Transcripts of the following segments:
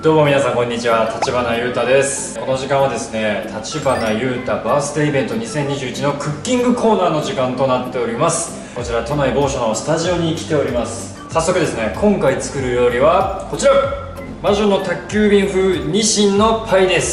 どうも皆さんこんにちは、立花裕太です。この時間はですね、立花裕太バースデーイベント2021のクッキングコーナーの時間となっております。こちら都内某所のスタジオに来ております。早速ですね、今回作る料理はこちら、魔女の宅急便風ニシンのパイです。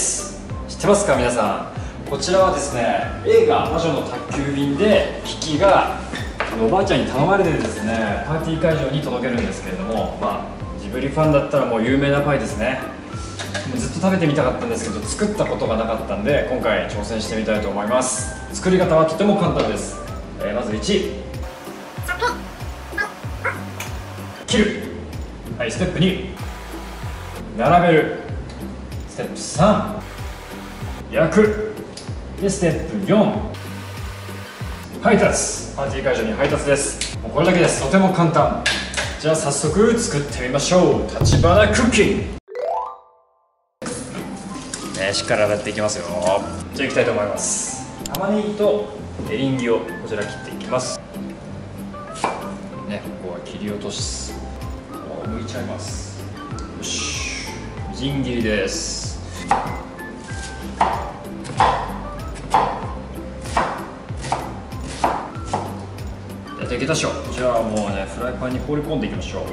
知ってますか皆さん。こちらはですね、映画魔女の宅急便でキキがおばあちゃんに頼まれてですね、パーティー会場に届けるんですけれども、ジブリファンだったらもう有名なパイですね。ずっと食べてみたかったんですけど作ったことがなかったんで、今回挑戦してみたいと思います。作り方はとても簡単です。まず1、切る。はい、ステップ2、並べる。ステップ3、焼く。でステップ4、配達。パーティー会場に配達です。もうこれだけです。とても簡単。じゃあ早速作ってみましょう。立花クッキング、しっかり洗っていきますよ。じゃあいきたいと思います。玉ねぎとエリンギをこちら切っていきますね。ここは切り落とし、剥いちゃいます。よし、みじん切りです。やっていきましょう。じゃあもうね、フライパンに放り込んでいきましょう。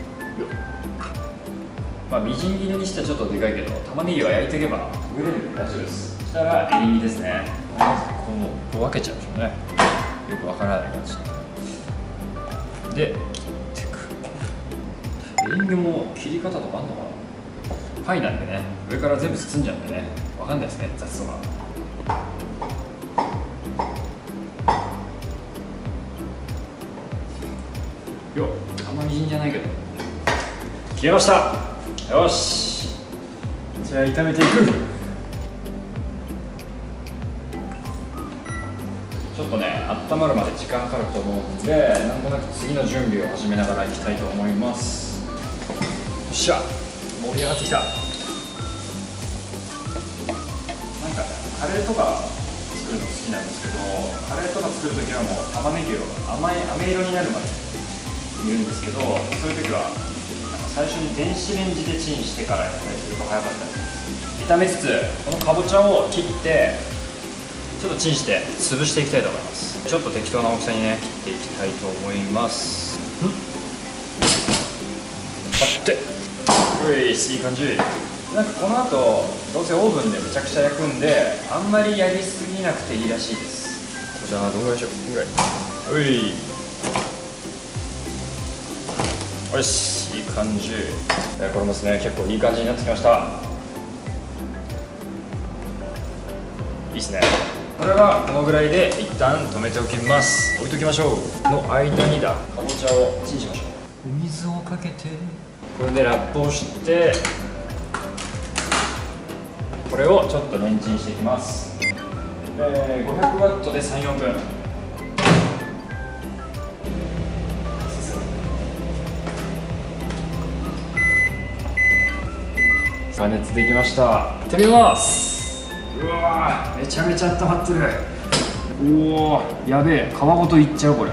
みじん切りにしてはちょっとでかいけど、玉ねぎは焼いていけば食べれるんで大丈夫です。そしたらエリンギですね。まずこう分けちゃうんでしょうね。よくわからない感じで切っていく。エリンギも切り方とかあんのかな。パイなんでね、上から全部包んじゃうんでね、わかんないですね、雑さが。よっ、あんまみじんじゃないけど切れました。よし、じゃあ炒めていく。ちょっとね、温まるまで時間かかると思うんで、なんとなく次の準備を始めながらいきたいと思います。よっしゃ、盛り上がってきた。なんかカレーとか作るの好きなんですけど、カレーとか作るときはもう玉ねぎを飴色になるまで煮るんですけど、そういう時は最初に電子レンジでチンしてからやったりすると早かったです。炒めつつ、このかぼちゃを切ってちょっとチンして潰していきたいと思います。ちょっと適当な大きさにね、切っていきたいと思います。買って、いい感じ。なんかこの後どうせオーブンでめちゃくちゃ焼くんで、あんまりやりすぎなくていいらしいです。じゃあどんぐらいでしょう。ぐらい。よし、いい感じ。これもですね、結構いい感じになってきました。いいですね。これはこのぐらいで一旦止めておきます。置いときましょう。の間にかぼちゃをチンしましょう。お水をかけて、これでラップをして、これをちょっとレンチンしていきます。500ワットで3、4分。加熱できました。いってみます。うわー、めちゃめちゃ温まってる。おお、やべえ、皮ごといっちゃうこれ。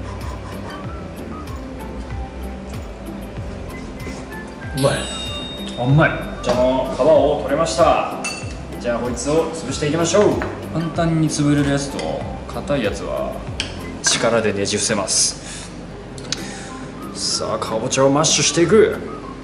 うまい。うまい。じゃあもう皮を取れました。じゃあこいつを潰していきましょう。簡単に潰れるやつと硬いやつは力でねじ伏せます。さあ、かぼちゃをマッシュしていく。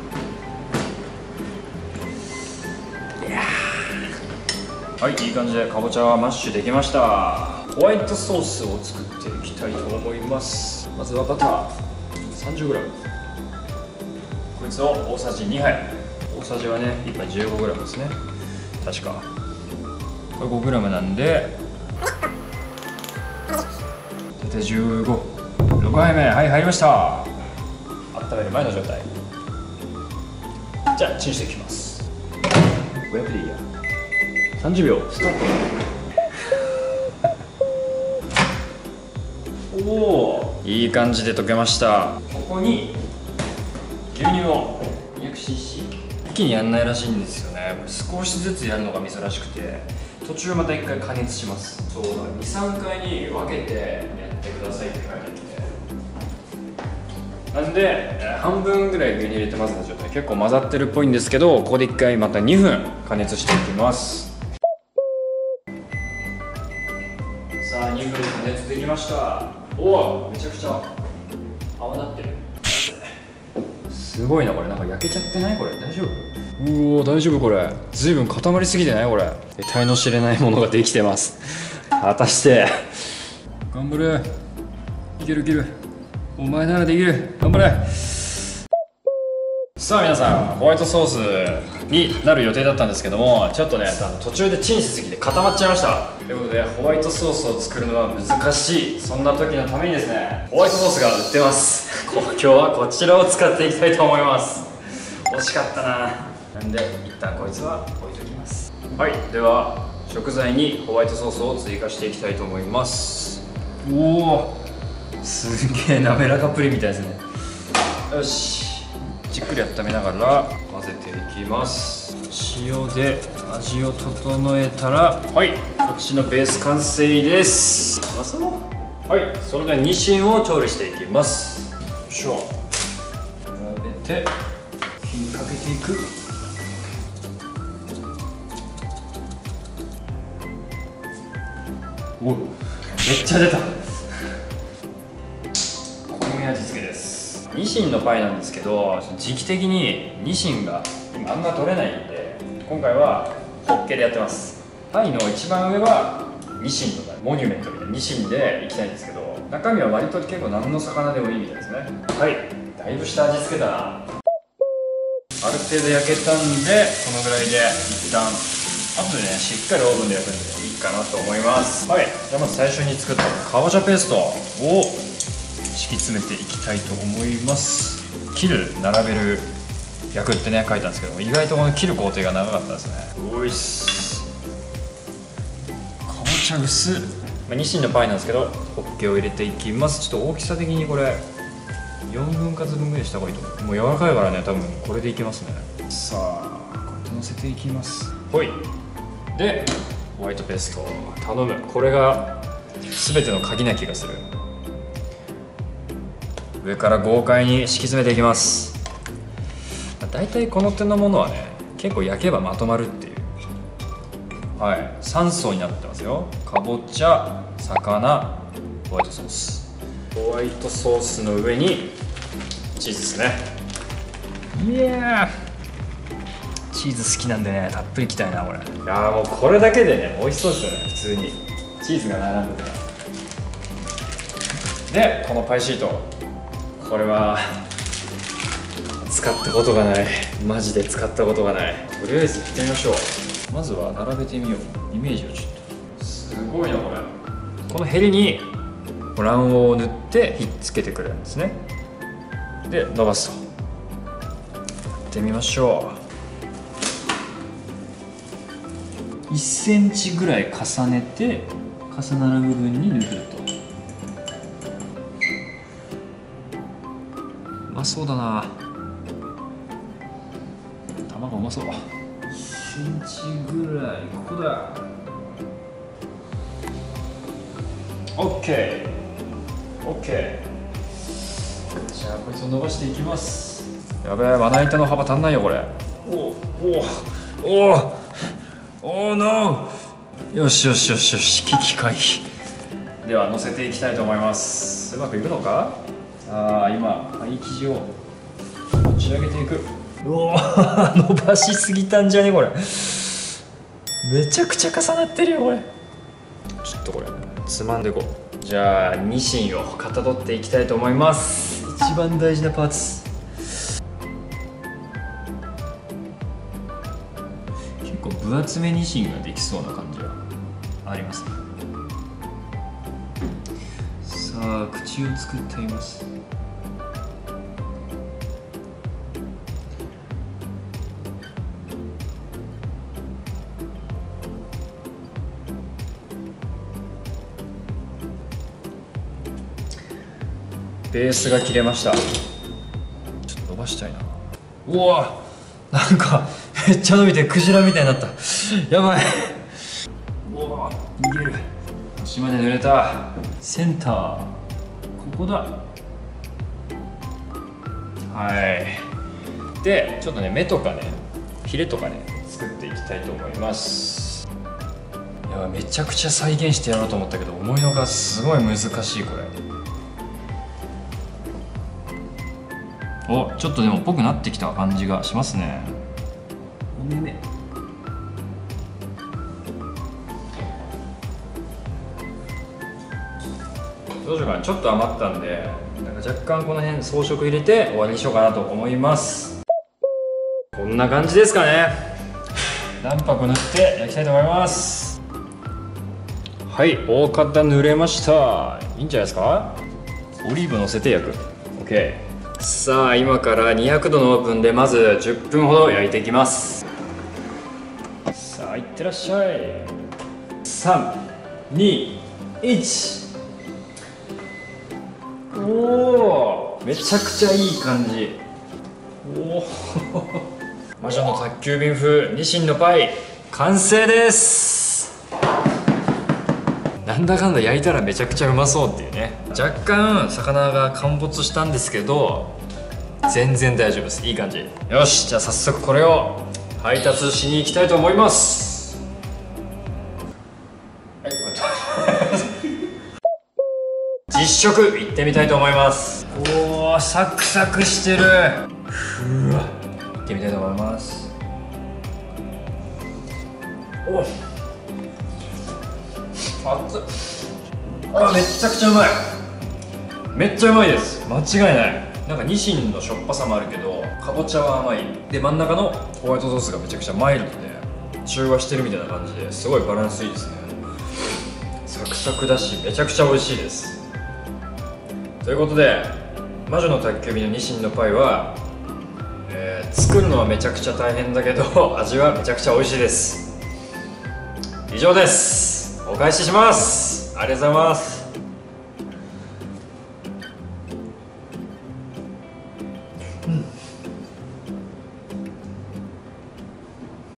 はい、いい感じでかぼちゃはマッシュできました。ホワイトソースを作っていきたいと思います。まずはバター 30g、 こいつを大さじ2杯。大さじはね、1杯 15g ですね、確か。これ 5g なんで大体15、6杯目。はい、入りました。温める前の状態。じゃあチンしていきます。500でいいや。30秒ストップ。おお、いい感じで溶けました。ここに牛乳を 200cc。 一気にやんないらしいんですよね。少しずつやるのが珍しくて、途中また1回加熱します。そうだ、2、3回に分けてやってくださいって書いてあって、なんで半分ぐらい牛乳入れて混ぜた状態。 結構混ざってるっぽいんですけど、ここで1回また2分加熱していきます。さあ2分加熱できました。おお、めちゃくちゃ泡立ってる。すごいなこれ。なんか焼けちゃってないこれ。大丈夫？うお、大丈夫これ。随分固まりすぎてないこれ。得体の知れないものができてます。果たして頑張れ。いけるいける。お前ならできる。頑張れ。さあ皆さん、ホワイトソースになる予定だったんですけども、ちょっとね途中でチンしすぎて固まっちゃいました。ということでホワイトソースを作るのは難しい、そんな時のためにですね、ホワイトソースが売ってます。今日はこちらを使っていきたいと思います。惜しかったな。なんで一旦こいつは置いときます。はい、では食材にホワイトソースを追加していきたいと思います。おお、すげえ滑らかプリンみたいですね。よし、じっくり温めながら混ぜていきます。塩で味を整えたら、はい、こっちのベース完成です。はい、それではニシンを調理していきます。よいしょ、並べて火にかけていく。お、めっちゃ出た。香味味付けです。ニシンのパイなんですけど、時期的にニシンが今あんま取れないんで、今回はホッケでやってます。パイの一番上はニシンとかモニュメントみたいなニシンでいきたいんですけど、中身は割と結構何の魚でもいいみたいですね。はい、だいぶ下味付けたな。ある程度焼けたんで、このぐらいで一旦後でねしっかりオーブンで焼くんでいいかなと思います。はい、じゃあまず最初に作ったかぼちゃペーストを敷き詰めていきたいと思います。切る、並べる、焼くってね書いたんですけども、意外とこの切る工程が長かったですね。おいっす。かぼちゃ薄っ。ニシンのパイなんですけど、ホッケを入れていきます。ちょっと大きさ的にこれ4分割分ぐらいした方がいいと思う。もう柔らかいからね、多分これでいきますね。さあこうやってのせていきます。ほいで、ホワイトペースト頼む。これが全ての鍵な気がする。上から豪快に敷き詰めていきます。だいたいこの手のものはね結構焼けばまとまるっていう、はい、3層になってますよ。かぼちゃ、魚、ホワイトソース。ホワイトソースの上にチーズですね。いやー、チーズ好きなんでね、たっぷりいきたいなこれ。いやーもうこれだけでね美味しそうですよね。普通にチーズが並んでたら。でこのパイシート、これは使ったことがない。マジで使ったことがない。とりあえずいってみましょう。まずは並べてみよう。イメージをちょっと。すごいなこれ。このヘリに卵黄を塗ってひっつけてくれるんですね。で伸ばすと。やってみましょう。1センチぐらい重ねて重なる部分に塗ると。うまそうだな。卵うまそう。1センチぐらい、ここだ。オッケーオッケー。じゃあこいつを伸ばしていきます。やべえ、まな板の幅足んないよこれ。おおおおおノー。よしよしよしよし、危機回避。では乗せていきたいと思います。うまくいくのか。さあ今パイ生地を持ち上げていく。うお伸ばしすぎたんじゃねこれ。めちゃくちゃ重なってるよこれ。ちょっとこれつまんでいこう。じゃあニシンをかたどっていきたいと思います。一番大事なパーツ。結構分厚めニシンができそうな感じはありますね。さあ口を作っています。ベースが切れました。ちょっと伸ばしたいな。うわ、なんかめっちゃ伸びてクジラみたいになった。やばい。うわ、逃げる。端まで濡れた。センター、ここだ。はい、 でちょっとね目とかねヒレとかね作っていきたいと思います。いやめちゃくちゃ再現してやろうと思ったけど思いのがすごい難しいこれ。おちょっとでもぽくなってきた感じがしますね。どうしようかな、ちょっと余ったんでなんか若干この辺装飾入れて終わりにしようかなと思います。こんな感じですかね。卵白塗って焼きたいと思います。はい、大方塗れました。いいんじゃないですか。オリーブ乗せて焼く。 OK。 さあ今から200度のオーブンでまず10分ほど焼いていきます。さあいってらっしゃい。3、2、1。おおめちゃくちゃいい感じ。おお魔女の宅急便風ニシンのパイ完成です。なんだかんだ焼いたらめちゃくちゃうまそうっていうね。若干魚が陥没したんですけど全然大丈夫です。いい感じ。よし、じゃあ早速これを配達しに行きたいと思います。はい実食いってみたいと思います。おおサクサクしてる。ふわいってみたいと思います。お熱っ。あめっちゃくちゃうまい。めっちゃうまいです。間違いない。なんかニシンのしょっぱさもあるけどかぼちゃは甘いで真ん中のホワイトソースがめちゃくちゃマイルドで中和してるみたいな感じですごいバランスいいですね。サクサクだしめちゃくちゃ美味しいです。ということで魔女の宅急便のニシンのパイは、作るのはめちゃくちゃ大変だけど味はめちゃくちゃ美味しいです。以上です。お返しします。ありがとうございます。